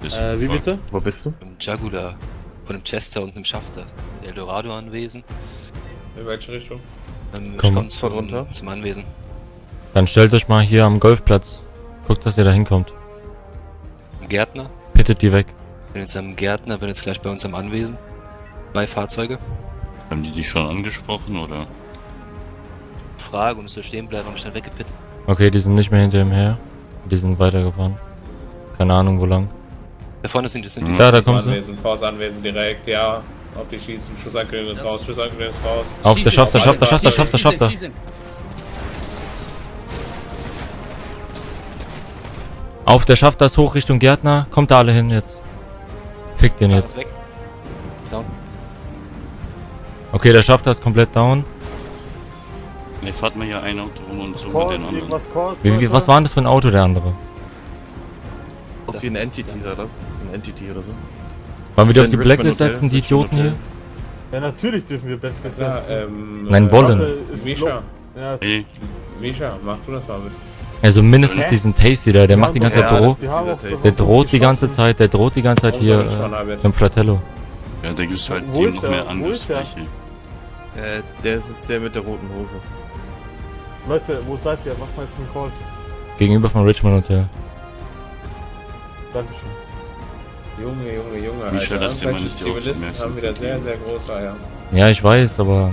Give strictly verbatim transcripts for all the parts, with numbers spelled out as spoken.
Äh, wie bitte? Wo bist du? Im Jaguar, von einem Chester und einem Schafter. Eldorado-Anwesen. In welche Richtung? Ähm, Komm. ich komm zum, runter. zum Anwesen. Dann stellt euch mal hier am Golfplatz. Guckt, dass ihr da hinkommt. Gärtner. Pittet die weg. Bin jetzt am Gärtner, bin jetzt gleich bei uns am Anwesen. Zwei Fahrzeuge. Haben die dich schon angesprochen, oder? Frage, und ist so stehen bleiben, hab ich dann weggepittet. Okay, die sind nicht mehr hinter ihm her. Die sind weitergefahren. Keine Ahnung, wo lang. Da vorne sind die, sind die. Mhm. Ja, da kommst du. Anwesen, Force Anwesen direkt, ja. Auf die schießen, Schussankündigung ist raus, Schussankündigung ist raus. Auf, der schafft, der schafft, der schafft, der schafft, der schafft. der. Auf, der schafft das hoch Richtung Gärtner. Kommt da alle hin jetzt. Fickt den jetzt. Weg. So. Okay, der schafft das komplett down. Ne, fahrt mal hier ein Auto rum und so mit Kurs, den anderen. irgendwas Kurs, Wie, wie, was war denn das für ein Auto, der andere? aus wie ein Entity, sah das? Ein Entity oder so. Wollen wir die auf Sind die Richmond Blacklist Hotel, setzen, die Richmond Idioten hier? Hotel. Ja, natürlich dürfen wir Blacklist Ja, setzen. ähm, Nein, äh, wollen. Misha, Ja, Hey, Misha, mach du das mal mit. Also mindestens Hä? diesen Tasty da, der macht die ganze Zeit ja, Droh. die haben auch- das Der haben auch droht die ganze geschossen. Zeit, der droht die ganze Zeit hier äh, im Fratello. ja, da gibt's halt Wo dem ist noch er? mehr Wo ist er? Angriffsfläche. Äh, der ist es der mit der roten Hose. Leute, wo seid ihr? Macht mal jetzt einen Call. Gegenüber vom Richmond Hotel. Dankeschön. Junge, Junge, Junge, Misha, Alter. lass dir mal Irgendwelche nicht die Zivilisten haben wieder Aufmerksamkeit sehr, geben. sehr große Eier. Ja, ich weiß, aber...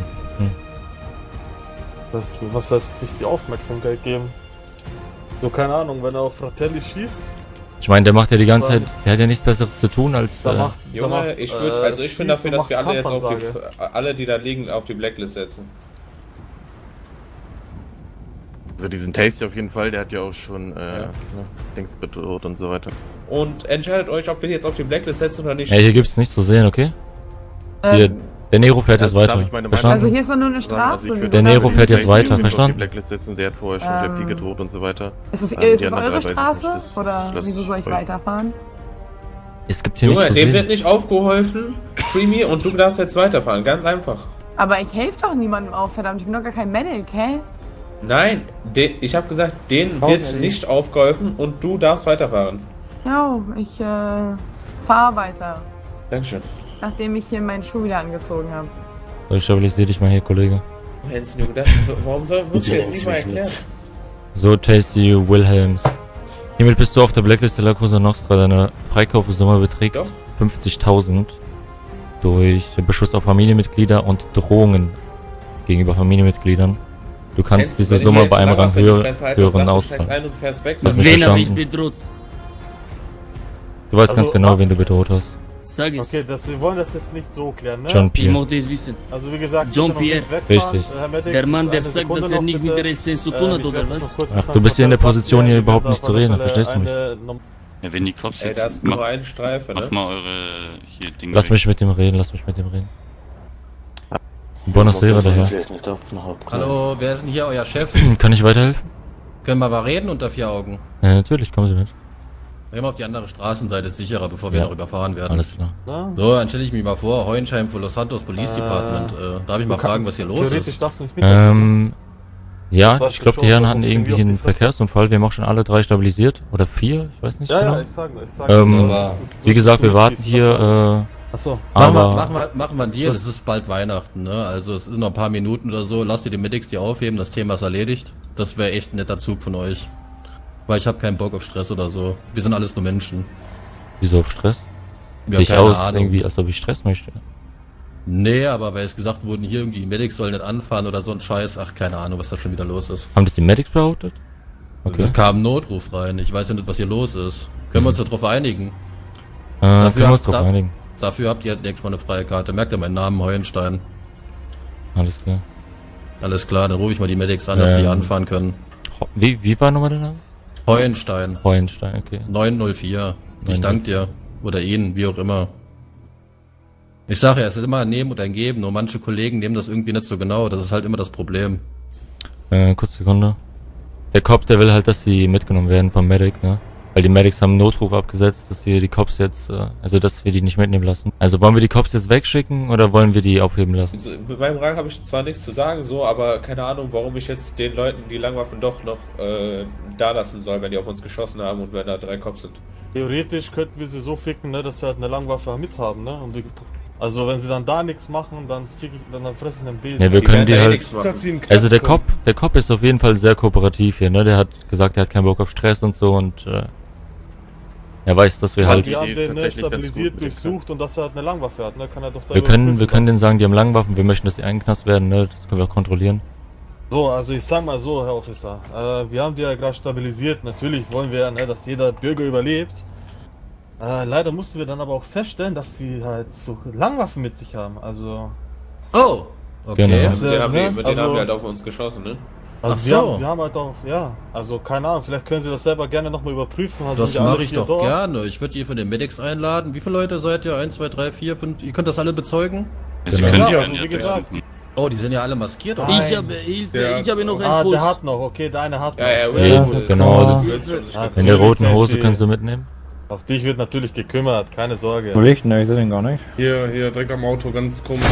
Das, was heißt nicht die Aufmerksamkeit geben? So, keine Ahnung, wenn er auf Fratelli schießt, Ich meine, der macht ja die ganze Zeit... Der hat ja nichts Besseres zu tun, als... dann Äh, macht... Junge, dann macht, ich würde, äh, also ich bin schießt dafür, und dass wir macht alle jetzt auf Kampfansage. die, alle, die da liegen, auf die Blacklist setzen. Also diesen Tasty auf jeden Fall, der hat ja auch schon, äh, Ja. ne, Dings bedroht und so weiter. Und entscheidet euch, ob wir die jetzt auf die Blacklist setzen oder nicht. ja, hier gibt's nichts zu sehen, okay? Hier, Ähm, der Nero fährt jetzt Also, darf weiter. ich meine Meinung- also Verstanden? hier ist doch nur eine Also Straße. ich würde wieso Der darf Nero ich fährt nicht- jetzt weiter, auf die verstanden? Blacklist setzen und der hat vorher schon Ähm, J P gedroht und so weiter. Ist es, Ähm, ist die es anderen eure drei weiß ich Straße? nicht, das Oder lass wieso soll ich euch. weiterfahren? Es gibt hier Junge, nichts zu dem wird sehen. nicht aufgeholfen, Creamy, und du darfst jetzt weiterfahren, ganz einfach. Aber ich helfe doch niemandem auf, verdammt. Ich bin doch gar kein Medic, hä? Nein, de, ich habe gesagt, denen Brauchen wird wir nicht aufgeholfen und du darfst weiterfahren. Ja, ich äh, fahre weiter. Dankeschön. Nachdem ich hier meinen Schuh wieder angezogen habe. So, ich stabilisiere dich mal hier, Kollege. Hansen, Junge, das, warum soll, musst du jetzt lieber erklären? So, Tasty Wilhelms. Hiermit bist du auf der Blacklist der La Cosa Nostra. Deine Freikaufsumme beträgt Doch. fünfzigtausend durch Beschuss auf Familienmitglieder und Drohungen gegenüber Familienmitgliedern. Du kannst Hansen, diese wenn ich Summe jetzt bei einem eine Rang Waffe in die höher, Fresse halte und höheren sag, du steigst auszahlen. ein und fährst weg, Hast dann- mich Wen habe ich verstanden? bedroht? Du weißt Also, ganz genau, mach- wen du bedroht hast. Sag es. Okay, das, wir wollen das jetzt nicht so klären, ne? John Ich Pierre. möchte es wissen. Also wie gesagt, John bitte noch nicht Pierre. wegfahren, Richtig. äh, Herr Medic, Der Mann, der eine sagt, Sekunde dass er noch, nichts mit bitte. der Essenz zu Äh, tun hat, ich oder werde das was? noch kurz Ach, mit du bist hier in der Franz Position, hier abklären. überhaupt Wir nicht zu werden reden, auf alle verstehst du mich? eine Num- Ja, wenn die Cops Ey, jetzt... das ist mach, nur eine Streife, ne? mach mal eure hier Dinge Lass weg. mich mit dem reden, lass mich mit dem reden. Buenos Aires, daher. Hallo, wer ist denn hier euer Chef? Kann ich weiterhelfen? Können wir mal reden unter vier Augen? Ja, natürlich, kommen Sie mit. Gehen wir auf die andere Straßenseite, ist sicherer, bevor wir Ja. noch überfahren werden. Alles klar. Na? So, dann stelle ich mich mal vor, Heuenschein für Los Santos Police Äh, Department. Äh, darf ich mal fragen, was hier los Theoretisch ist? darfst du nicht mit. Ähm, ja, Das heißt ich glaube, die schon, Herren dass hatten es irgendwie irgendwie einen auf die Fresse- Verkehrsunfall. Wir haben auch schon alle drei stabilisiert. Oder vier, ich weiß nicht Ja, genau. ja, ich sag nur, ich sag Ähm, nur, aber dass du- Wie so gesagt, wir du warten schießt, hier, was- äh, Achso. Machen wir, aber... machen, wir, machen wir einen Deal, es ist bald Weihnachten, ne? Also es sind noch ein paar Minuten oder so. Lasst ihr die Medics die aufheben, das Thema ist erledigt. Das wäre echt ein netter Zug von euch. Weil ich habe keinen Bock auf Stress oder so. Wir sind alles nur Menschen. Wieso auf Stress? Wir Sehe ich haben keine aus, Ahnung. irgendwie, als ob ich Stress möchte. Nee, aber weil es gesagt wurde, hier irgendwie die Medics sollen nicht anfahren oder so ein Scheiß. Ach, keine Ahnung, was da schon wieder los ist. Haben das die Medics behauptet? Da Okay. kam ein Notruf rein. Ich weiß ja nicht, was hier los ist. Können wir uns darauf einigen? Äh, können wir uns habt- drauf da- einigen. Dafür habt ihr nächstes Mal eine freie Karte. Merkt ihr meinen Namen, Heuenstein. Alles klar. Alles klar, dann rufe ich mal die Medics an, dass sie hier Ähm. anfahren können. Ho- Wie, wie war nochmal der Name? Heuenstein, Heuenstein, okay. neun null vier. Ich neun null danke dir. Oder Ihnen, wie auch immer. Ich sage ja, es ist immer ein Nehmen und ein Geben. Nur manche Kollegen nehmen das irgendwie nicht so genau. Das ist halt immer das Problem. Äh, kurz Sekunde. Der Cop, der will halt, dass sie mitgenommen werden vom Medic, ne? Weil die Medics haben einen Notruf abgesetzt, dass wir die Cops jetzt, äh, also dass wir die nicht mitnehmen lassen. Also wollen wir die Cops jetzt wegschicken oder wollen wir die aufheben lassen? Also, mit meinem Rang habe ich zwar nichts zu sagen, so, aber keine Ahnung, warum ich jetzt den Leuten die Langwaffen doch noch äh, da lassen soll, wenn die auf uns geschossen haben und wenn da drei Cops sind. Theoretisch könnten wir sie so ficken, ne, dass sie halt eine Langwaffe mithaben, ne? Und die, also wenn sie dann da nichts machen, dann fick ich, dann, dann fressen den Besen. Ja, wir Die können werden die da eh halt... nichts machen. Dass sie in den Also Knast der kommen. Cop, der Cop ist auf jeden Fall sehr kooperativ hier, ne? Der hat gesagt, er hat keinen Bock auf Stress und so und äh, er weiß, dass wir Ja, halt... die haben den ne, tatsächlich ganz stabilisiert, gut mit dem durchsucht Knast. und dass er halt eine Langwaffe hat, ne? Kann er doch selber Wir können, wir prüfen. können denen sagen, die haben Langwaffen, wir möchten, dass die eingeknast werden, ne? Das können wir auch kontrollieren. So, also ich sag mal so, Herr Officer, äh, wir haben die ja gerade stabilisiert. Natürlich wollen wir, ne, dass jeder Bürger überlebt. Äh, leider mussten wir dann aber auch feststellen, dass sie halt so Langwaffen mit sich haben. Also, Oh, okay. Genau. Ja, Das, mit denen, haben, die, ne, mit denen also- haben die halt auf uns geschossen, ne? also Ach wir, so. haben, wir haben halt auch, ja, also keine Ahnung, vielleicht können Sie das selber gerne nochmal überprüfen. Also Das sind ja alle mache ich vier doch dort. gerne. Ich würde ihr von den Medics einladen. Wie viele Leute seid ihr? eins, zwei, drei, vier, fünf? Ihr könnt das alle bezeugen? Sie Genau. können Ja, die also ja wie gesagt. töten. Oh, die sind ja alle maskiert. oder? Nein. Ich habe Hilfe, Ja. ich habe noch einen Ah, Puls. der hat noch, okay, der eine hat Ja, noch. ja, Sehr Will, gut. genau, das- Willst du sich Ja, In der roten natürlich, Hose die- kannst du mitnehmen. Auf dich wird natürlich gekümmert, keine Sorge. Licht? Ne, ich sehe den gar nicht. Hier, hier, direkt am Auto, ganz komisch.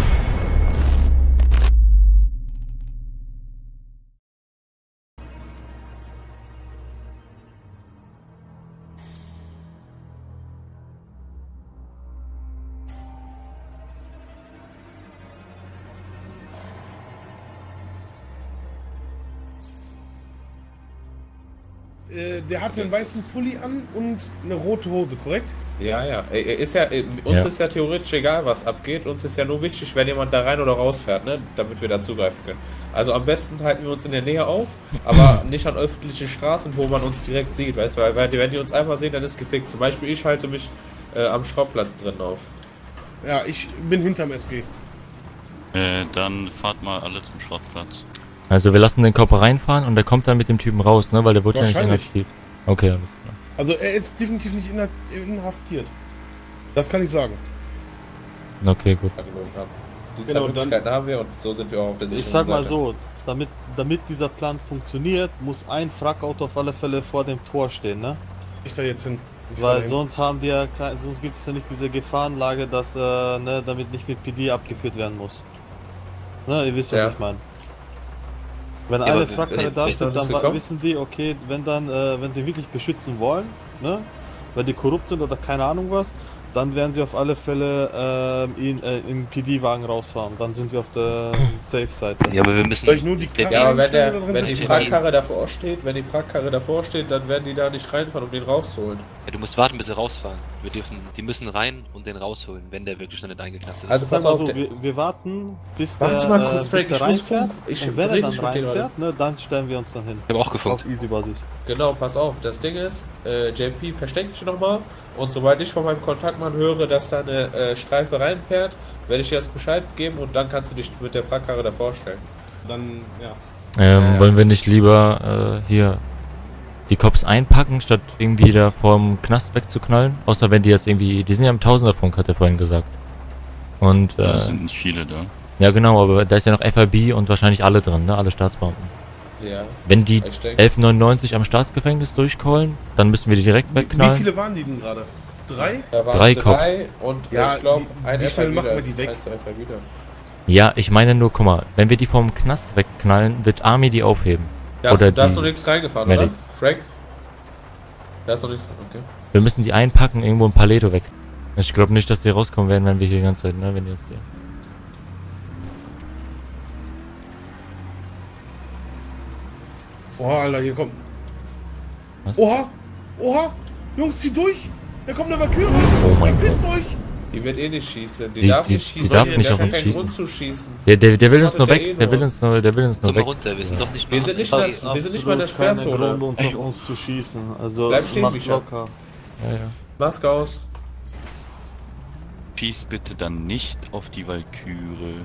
Äh, der hatte einen weißen Pulli an und eine rote Hose, korrekt? Ja, ja. Äh, Ist ja äh, uns Ja. ist ja theoretisch egal, was abgeht. Uns ist ja nur wichtig, wenn jemand da rein oder rausfährt, ne? Damit wir da zugreifen können. Also am besten halten wir uns in der Nähe auf, aber nicht an öffentlichen Straßen, wo man uns direkt sieht, weißt du? Weil, weil wenn die uns einmal sehen, dann ist gefickt. Zum Beispiel ich halte mich äh, am Schrottplatz drin auf. Ja, ich bin hinterm S G. Äh, dann fahrt mal alle zum Schrottplatz. Also wir lassen den Cop reinfahren und der kommt dann mit dem Typen raus, ne? Weil der wurde ja nicht Wahrscheinlich. inhaftiert. Okay, alles klar. Also er ist definitiv nicht inha- inhaftiert. Das kann ich sagen. Okay, gut. Die Genau, zwei Möglichkeiten haben wir und so sind wir auch auf der sicheren Ich sag mal Seite. so, damit, damit dieser Plan funktioniert, muss ein Frackauto auf alle Fälle vor dem Tor stehen, ne? Ich da jetzt hin. Ich Weil fahr dahin. sonst haben wir, kein- sonst gibt es ja nicht diese Gefahrenlage, dass, äh, ne, damit nicht mit P D abgeführt werden muss. Ne, ihr wisst, was Ja. ich meine. Wenn Ja, eine aber Frackkarre wenn- da wenn steht, dann dann bist du wa- gekommen? wissen die, okay, wenn dann, äh, wenn die wirklich beschützen wollen, ne, wenn die korrupt sind oder keine Ahnung was, dann werden sie auf alle Fälle ähm, ihn äh, im P D-Wagen rausfahren. Dann sind wir auf der Safe-Seite. Ja, aber wir müssen. Soll ich nur die Karre Ja, aber wenn, der, einstellen oder drin wenn die sitzen? Frackkarre davor steht, wenn die Frackkarre davor steht, dann werden die da nicht reinfahren, um den rauszuholen. Ja, du musst warten, bis sie rausfahren. Wir dürfen, die müssen rein und den rausholen, wenn der wirklich noch nicht eingeknastet ist. Also Sag pass mal auf, so, der- wir, wir warten, bis Warte der, mal äh, kurz, bis Frank, der ich muss reinfährt. funken. Ich Und wenn er rede dann nicht mit denen, reinfährt, ne, dann stellen wir uns dann hin. Ich habe auch Auf gefunkt. Easy-Basis. Genau, pass auf, das Ding ist, äh, J P versteckt sich nochmal und sobald ich von meinem Kontaktmann höre, dass da eine äh, Streife reinfährt, werde ich dir das Bescheid geben und dann kannst du dich mit der Frackkarre davor stellen. Dann, ja. Ähm, Ja, ja. wollen wir nicht lieber äh, hier die Cops einpacken, statt irgendwie da vorm Knast wegzuknallen? Außer wenn die jetzt irgendwie, die sind ja im Tausenderfunk, hat er vorhin gesagt. Und Da äh, sind nicht viele da. ja genau, aber da ist ja noch F I B und wahrscheinlich alle drin, ne? Alle Staatsbeamten. Ja, Wenn die ich denke. elf neunundneunzig am Staatsgefängnis durchcallen, dann müssen wir die direkt Wie, wie wegknallen. viele waren die denn gerade? Drei? Da waren drei drei und Ja, ich glaube, wie- ein wie schnell F I B machen wir ist die weg? eins zu F I B da. Ja, ich meine nur, guck mal, wenn wir die vom Knast wegknallen, wird Army die aufheben. Ja, Oder da ist die noch nichts reingefahren, Medics. oder? Frank? Da ist noch nichts, okay. Wir müssen die einpacken, irgendwo ein Paleto weg. Ich glaube nicht, dass die rauskommen werden, wenn wir hier die ganze Zeit, ne, wenn die jetzt hier. Oha, Alter, hier kommt. Was? Oha! Oha! Jungs, zieh durch! Da kommt eine Valkyrie! Oh mein Verpisst euch! Die wird eh nicht schießen. Die, Die- darf die- nicht die schießen. darf Die nicht hat auf ja uns keinen schießen. Grund zu schießen. Der, der, der will Das uns nur macht er weg, eh der nur. will uns nur, der will uns nur Komm mal weg. runter, wir sind doch nicht Wir mehr. sind nicht, am- das, wir sind nicht mal in der keine Sperrzone. Grund, uns auf uns zu schießen. Also, Bleib stehen, macht Micha. locker. Ja, ja. Maske aus. Schieß bitte dann nicht auf die Walküre.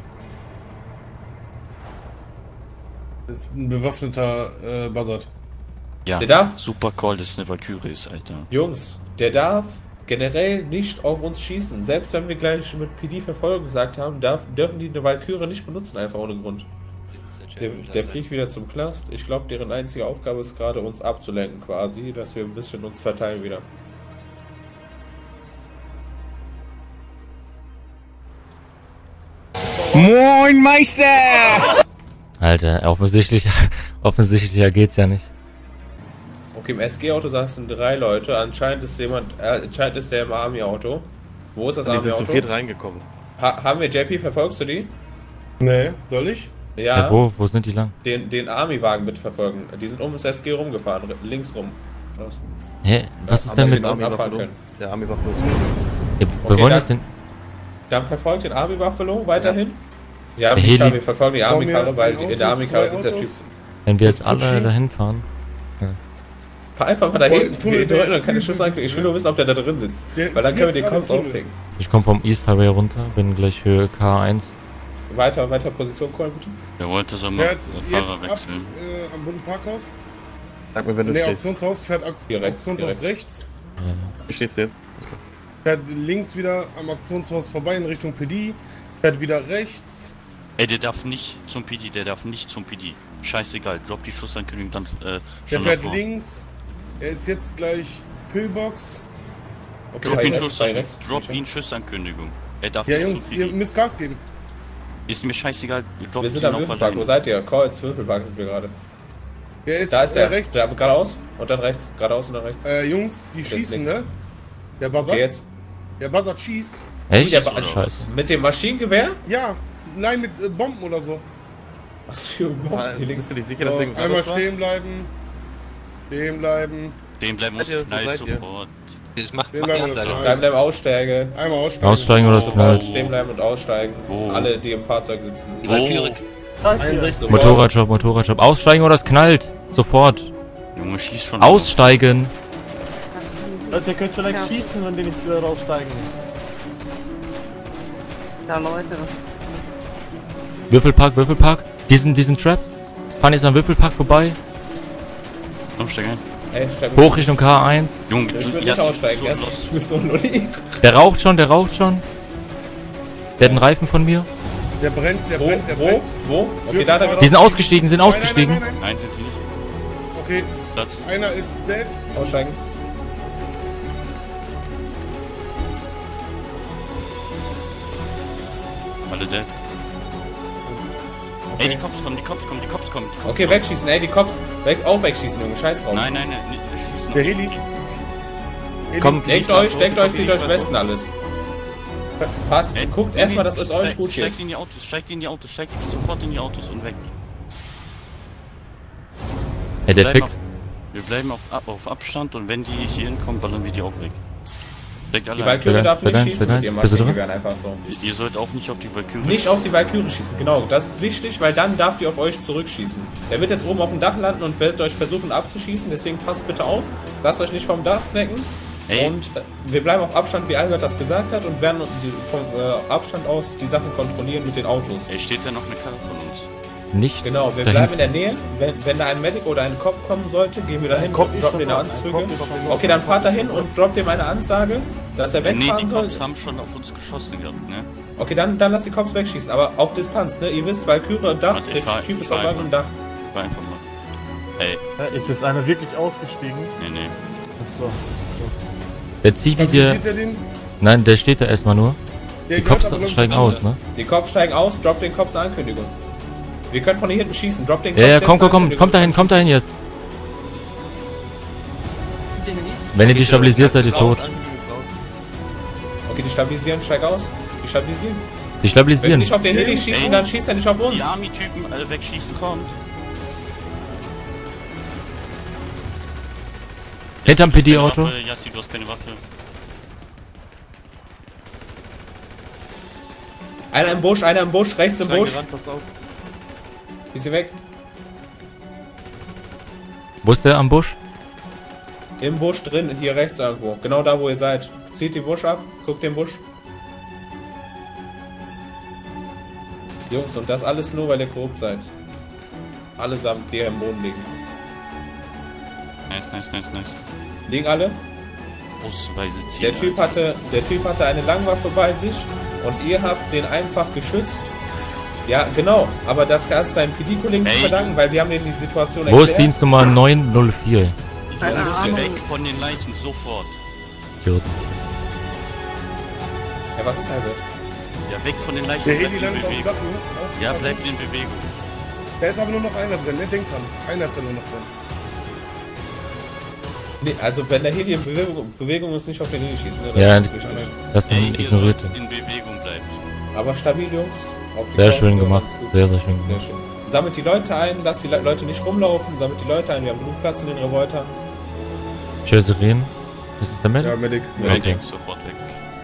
Das ist ein bewaffneter äh, Buzzard. Ja, Der darf? super Call, dass es eine Walküre ist, Alter. Jungs, der darf generell nicht auf uns schießen. Selbst wenn wir gleich mit P D Verfolgung gesagt haben, darf, dürfen die eine Valkyrie nicht benutzen, einfach ohne Grund. Der, der fliegt wieder zum Knast. Ich glaube, deren einzige Aufgabe ist gerade, uns abzulenken quasi, dass wir ein bisschen uns verteilen wieder. Moin Meister! Alter, offensichtlich, offensichtlicher geht's ja nicht. Okay, im S G-Auto saßen drei Leute. Anscheinend ist jemand, äh, anscheinend ist der im Army-Auto. Wo ist das Die sind Army-Auto? zu viert reingekommen. Ha haben wir J P, verfolgst du die? Nee, soll ich? Ja. Ja, wo, wo sind die lang? Den, den Army-Wagen mitverfolgen. Die sind um das S G rumgefahren, links rum. Los. Hä, was ist Aber denn wir mit... noch abfahren können. Der Army-Waffe ist Ja, wir Okay, wollen dann- das denn... Dann verfolgt den Army-Buffalo weiterhin. Ja, Der nicht Heli- da, wir verfolgen die Army-Karre, Bauen wir weil ein die- in Auto, der Army-Karre zwei sitzt der Typ. Autos? Wenn wir jetzt Mit alle Kutschi? dahin fahren... Fahr einfach mal dahin, Tunnel- wir drücken und keine Tunnel- Schuss reinkriegen. Ich will nur wissen, ob der da drin sitzt. Der Weil dann können wir sitzt den gerade Cops im Tunnel. aufhängen. Ich komme vom East Highway runter, bin gleich Höhe K eins. Weiter, weiter Position callen, bitte. Der wollte so mal Fährt den Fahrer jetzt ab wechseln. äh, am bunten Parkhaus. Sag mir, wenn du Nee, stehst. Auktionshaus fährt Ak Hier rechts, Auktionshaus hier rechts. Wie stehst du jetzt? Fährt links wieder am Auktionshaus vorbei in Richtung P D. Fährt wieder rechts. Ey, der darf nicht zum P D, der darf nicht zum P D. Scheißegal, drop die Schussankündigung dann äh, Der schon fährt davor. links. Er ist jetzt gleich Pillbox. Okay, Drop bei ihn, rechts, Schuss, bei rechts. drop ihn Schussankündigung. Er darf Ja, nicht Jungs, zum P ihr D. müsst Gas geben. Ist mir scheißegal, drop Wir sind ihn am auf Würfelpark. Wo allein. seid ihr? Calls, Würfelpark sind wir gerade. Er ist, Da ist äh, der. rechts. Der geradeaus und dann rechts. Geradeaus und dann rechts. Äh, Jungs, die schießen, links. ne? Der Buzzard. Okay, jetzt. Der Buzzard schießt. Echt? Der Ba- Scheiße. Mit dem Maschinengewehr? Ja, nein, mit äh, Bomben oder so. Was für ein Bomben? Die links. Bist du dir sicher, dass So, der einmal Gesamt war? stehen bleiben. Stehen bleiben. Den bleiben muss Seid ihr- knallt seid ihr? sofort. Ich mach, Den mach die bleiben wir Ansage. uns Bleiben, bleiben, aussteigen. Einmal aussteigen. Aussteigen oder es knallt. Stehen bleiben und aussteigen. Wo? Alle, die im Fahrzeug sitzen. Die Valkyrie. einundsechzig. Motorradjob, Motorradjob. Aussteigen oder es knallt. Sofort. Junge, schieß schon. Aussteigen. Leute, ihr könnt vielleicht schießen, wenn die nicht wieder raussteigen. Ja, Leute, das. Würfelpark, Würfelpark. Diesen, diesen Trap. Fahren jetzt am Würfelpark vorbei. Komm, steig ein. Ey, steig Hoch Richtung K eins. Junge, Ich du will ja, nicht aussteigen. so Erst los. ich bin so ein Lulli. Der raucht schon, der raucht schon. Der hat einen Reifen von mir. Der brennt, der Wo? brennt, der Wo? brennt. Wo? Okay, da, da, Die sind ausgestiegen, sind Nein, nein, ausgestiegen. Nein, nein, nein, Nein, sind die nicht. nein. Okay, Platz. einer ist dead. aussteigen. Alle dead. Ey, die Cops kommen, die Cops kommen, die Cops kommen. Die Cops Okay, kommen. wegschießen, ey, die Cops. Weg, auch wegschießen, Junge. Scheiß drauf. Nein, nein, nein, nicht, wir schießen Der auf Heli. die. Heli. Komm, Denkt euch, denkt euch, zieht euch Westen alles. Passt, Ey, guckt nee, erstmal, nee, dass es euch steigt- gut geht. Steigt in die Autos, steigt in die Autos, steigt sofort in die Autos und weg. Ey, der bleiben Fick. auf, wir bleiben auf, Ab- auf Abstand und wenn die hier hinkommen, ballern wir die auch weg. Steigt alle Die ein. Valkyrie Bereit, darf nicht bereit, schießen bereit. mit ihrem Bist du dran? Maschinengewehren einfach so. Ihr sollt auch nicht auf die Valkyrie. Nicht auf die Valkyrie schießen, genau. Das ist wichtig, weil dann darf die auf euch zurückschießen. Der wird jetzt oben auf dem Dach landen und wird euch versuchen abzuschießen, deswegen passt bitte auf. Lasst euch nicht vom Dach snacken. Ey. Und äh, wir bleiben auf Abstand, wie Albert das gesagt hat, und werden die, vom äh, Abstand aus die Sachen kontrollieren mit den Autos. Ey, steht da noch eine Karre von uns? Nicht. Genau, wir dahin- bleiben in der Nähe. Wenn, wenn da ein Medic oder ein Cop kommen sollte, gehen wir dahin Cop und ist droppen schon den eine da. Ein Anzüge. Cop ist schon da. Okay, dann fahrt dahin und droppt ihm eine Ansage, dass er Nee, wegfahren die soll. Cops haben schon auf uns geschossen gehabt, ne? Okay, dann, dann lasst die Cops wegschießen, aber auf Distanz, ne? Ihr wisst, Valkyrie und Dach, Warte, ich der fahr- Typ ich ist auf fahr einem Dach. War einfach mal. Ey, Ja, ist jetzt einer wirklich ausgestiegen? nee, nee. Achso, achso. Der Zivi, Also, der. sieht er den? Nein, der steht da erstmal nur. Der Die gehört Cops aber, glaub ich, steigen dazu, aus, ne? Die Cops steigen aus, droppt den Cops eine Ankündigung. Wir können von hier hinten schießen, droppt den Ja, Cops ja, jetzt komm, eine komm, komm, Ankündigung. kommt dahin, kommt dahin jetzt. Wenn ihr die stabilisiert, seid ihr tot. Okay, die stabilisieren, steig aus. Die stabilisieren. Die Wenn wir stabilisieren. nicht auf den Heli schießen, Ey, dann schießt er nicht auf uns. Die Army-Typen alle wegschießen, kommt. Hinterm P Du hast keine D-Auto. Waffe, Yassi, du hast keine Waffe. Einer im Busch, einer im Busch, rechts im Busch. Reingerannt, pass auf. Ist sie weg? Wo ist der am Busch? Im Busch drin, hier rechts irgendwo. Genau da, wo ihr seid. Zieht den Busch ab, guckt den Busch. Jungs, und das alles nur, weil ihr korrupt seid. Allesamt, die im Boden liegen. Nice, nice, nice, nice. Liegen alle? Ausweise Ziele. Der Typ hatte, der Typ hatte eine Langwaffe bei sich und ihr habt den einfach geschützt Ja, genau, aber das kannst du deinen P D-Kollegen zu Ey, verdanken, weil wir haben denen die Situation Wo ist Dienstnummer neun null vier? Keine Jungs, Ahnung. weg von den Leichen, sofort. Idioten. Ja, was ist halt? Ja, weg von den Leichen, Der bleibt Heli in landet auf dem Bewegung. Dach, Jungs. Aufpassen. Ja, bleibt in Bewegung. Da ist aber nur noch einer drin, ne? Denk dran. Einer ist da nur noch drin. Nee, also wenn der Heli in Bewegung, Bewegung ist, nicht auf den Heli schießen. Ne? Das Ja, ist wichtig. das Ey, dann ihr ignoriert sollt den. in Bewegung bleiben. Aber stabil, Jungs. Auf die Sehr Couch, schön ja, gemacht. alles gut. Sehr, sehr schön Sehr gemacht. schön. Sammelt die Leute ein, lasst die Le Leute nicht rumlaufen, sammelt die Leute ein, wir haben genug Platz in den Revoltern. Ich höre Sirenen. Ist es der Medic? Ja, Medic. Okay. Okay. Sofort weg.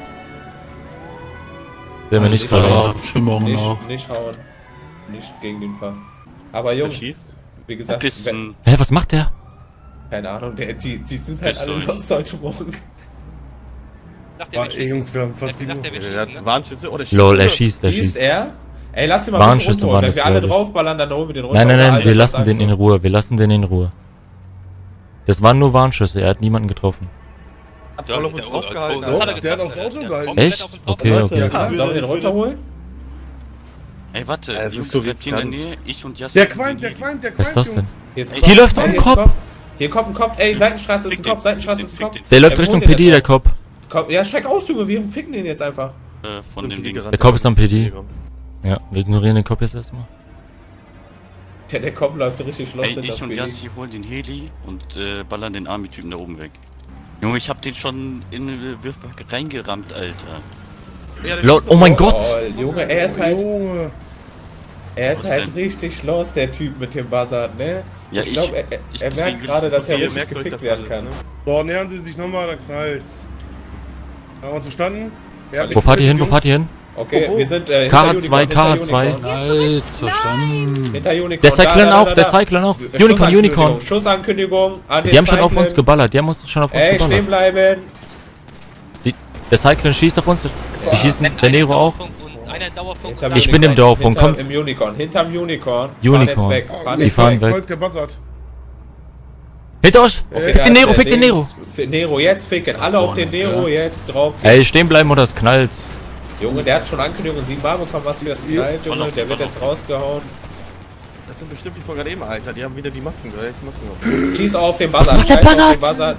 Der mir nicht verloren. Nicht, nicht hauen. Nicht gegen den Fall. Aber Jungs, schießt? wie gesagt, wenn, Pissen. Hä, was macht der? keine Ahnung, der, die, die sind halt Pisst alle euch. los heute Morgen. Sagt, der Ah, wird ey, schießen. Jungs, wir haben Er fast hat sieben gesagt, der Uhr. wird Der schießen, hat ne? Warnschüsse oder schießt Lol, er er? schießt, er Schießt schießt. er? Ey, lass ihn mal Warnschüsse bitte runterholen. waren Wenn das, wir alle glaub ich. draufballern, dann holen wir den runter. Nein, nein, Oder nein, alle, wir was lassen sagst den du? in Ruhe. Wir lassen den in Ruhe. Das waren nur Warnschüsse, er hat niemanden getroffen. Hat voll auf uns der- draufgehalten. das hat er Doch, der hat getroffen, aufs Auto der- gehalten. komplett Echt? auf uns drauf Okay, gehalten. okay. Ja, klar. Sollen wir den runterholen? Ey, warte, Ja, es Jungs, ist so bleibt hier in der riskant. Nähe, ich und Jasmin. Der qualmt, der qualmt, der Was ist qualmt, das denn? Jungs. Hier, ist ein Hier Kopf. läuft auch Ey, ein hier ist Kopf. Hier kommt ein Kopf. Ey, Seitenstraße ist ein Fick Kopf. den, Seitenstraße fick ist ein den, Kopf. fick Der läuft Ja, Richtung wo P denn D, der der Cop. Kopf? Ja, steig aus, Junge. Wir ficken den jetzt einfach. Äh, von dem Ding. Der Cop ist am P D. Ja, wir ignorieren den Cop jetzt erstmal. Der, der Kopf läuft richtig los Ey, in das ich und Baby. Jassi holen den Heli und äh, ballern den Army-Typen da oben weg. Junge, ich hab den schon in äh, Würfberg reingerammt, Alter. Lol, oh mein Gott! Oh, Junge, er ist halt, Junge. er ist Was halt denn? richtig los, der Typ mit dem Buzzard, ne? Ja, ich glaube, er, ich- er, ich- er deswegen merkt will gerade, ich- dass er Okay, ihr richtig merkt euch gefickt das werden alles, kann. ne? So, nähern Sie sich nochmal, dann knallt's. Haben wir uns verstanden? Ja, Wo fahrt ihr hin? Wo fahrt ihr hin? Okay, Oh, oh. wir sind äh, K H hinter zwei, Unicorn, K H hinter zwei. Unicorn. Alter, verstanden. Hinter Unicorn. Der Da, Cyclone da, da, auch, da, der da. Cyclone auch. Schussankündigung, Unicorn, Unicorn. Schussankündigung an den Die haben schon auf Cyclone. uns geballert, die haben uns schon auf uns Ey, stehen geballert. bleiben. Die, der Cyclone schießt auf uns, die schießen, Wenn der einer Nero auch. Dauerfunk und einer Dauerfunk und Hinterm sagt, Ich bin im Unicorn, Dorfpunkt, hinterm- kommt. Im Unicorn, hinterm Unicorn. Unicorn. Fahren jetzt weg. Fahren Die jetzt fahren weg. weg. Folgt der Buzzard. Hinter euch! Okay, Fick da den ist Nero, der fick den Dings. Nero! F- Nero, jetzt ficken. Alle auf den Nero, jetzt drauf. Ey, stehen bleiben oder es knallt. Junge, der hat schon Ankündigungen siebenmal bekommen, was für das knallt, Junge. Ballon, Der wird Ballon. jetzt rausgehauen. Das sind bestimmt die von gerade eben, Alter. Die haben wieder die Masken, gleich Masken. Schieß auf den Buzzard. macht der Scheiß auf den Buzzard? Buzzard.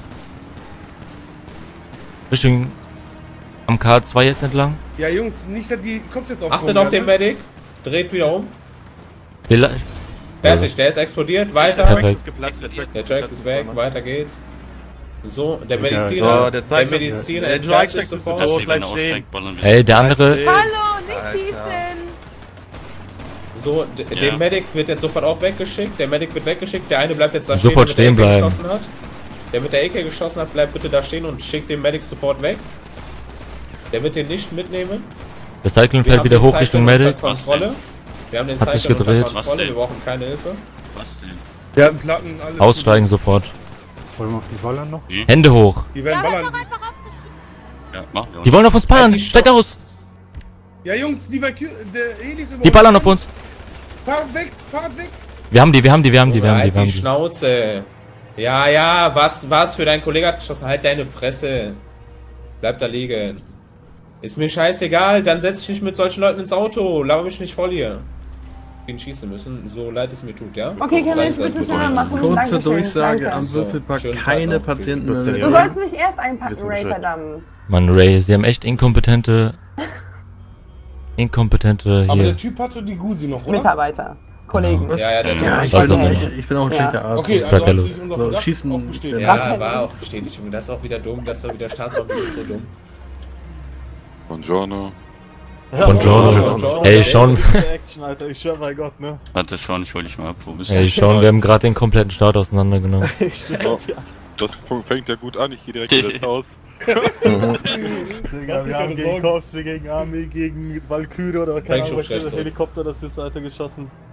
Richtung am K H zwei jetzt entlang. Ja, Jungs, nicht, dass die Kopf jetzt auf. Achtet auf den Medic. Dreht wieder um. Wir la- Fertig, der ist explodiert. Weiter. Perfekt. Trax ist geplatzt, der Trax Der Trax ist weg. Weiter geht's. So, der Mediziner. So, der der zeigt Mediziner. Der entfernt Drake sich steckt sofort. sofort. Jassi, wenn bleib er stehen. aussteigt, ballern wir. Ey, der andere. Hallo, nicht Alter. schießen. So, d- Ja. der Medic wird jetzt sofort auch weggeschickt. Der Medic wird weggeschickt. Der eine bleibt jetzt da Sofort stehen, der stehen mit der A K bleiben. geschossen hat. Der mit der A K geschossen hat, bleibt bitte da stehen und schickt den Medic sofort weg. Der wird den nicht mitnehmen. Der Cyclone Wir fällt haben wieder den hoch Richtung Cyclone Medic. unter Kontrolle. Wir haben den Hat sich Cyclone unter gedreht. Was Kontrolle. denn? Wir brauchen keine Hilfe. Was denn? Wir hatten Platten, alles. Aussteigen sofort. Wollen wir auf die Ballern noch? Wie? Hände hoch. Die werden ballern. Ja, machen wir. Die wollen auf uns ballern. die Steigt aus. Ja, Jungs, die Valky der Heli ist über Die ballern auf uns. Fahrt weg, fahrt weg. Wir haben die, wir haben die, wir haben die, wir haben die, halt wir haben die die. Schnauze. Ja, ja, was, was für dein Kollege hat geschossen? Halt deine Fresse. Bleib da liegen. Ist mir scheißegal, dann setz dich nicht mit solchen Leuten ins Auto. Laber mich nicht voll hier. Ihn schießen müssen, so leid es mir tut, ja? Okay, können wir jetzt ein Seid bisschen das schneller bitte. machen? Kurze Dankeschön, Durchsage danke. am Würfelpark, schönen Tag keine noch. Patienten Bitte. mehr. Du sollst mich erst einpacken, Wissen Ray, Bescheid. verdammt. Mann, Ray, sie haben echt inkompetente. Inkompetente Aber der hier. Typ hatte die Gusi noch, oder? Mitarbeiter. Kollegen. Was? Ja, ja, der Ja, ich Was bin, denn? ich, ich bin auch ein Ja. schlechter Arzt. Okay, Bleibt also ja hat los. sich unser So, Verdacht schießen- auch bestätigt. Ja, war auch bestätigt. Junge. Das ist auch wieder dumm, das ist auch wieder Staatsanwalt so dumm. Buongiorno. Buongiorno. Buongiorno. Ey, schauen, Action, Alter, ich schwör bei Gott, ne? Warte schon, ich hol dich mal ab. Wo bist du? ey, schauen, wir haben gerade den kompletten Start auseinandergenommen. Das fängt ja gut an, ich gehe direkt wieder ins Haus. Digga, wir haben gegen Korps, wir gegen Armee, gegen Valkyrie oder keine Fängt Ahnung, schon welcher schlecht an. Helikopter das ist, Alter, geschossen.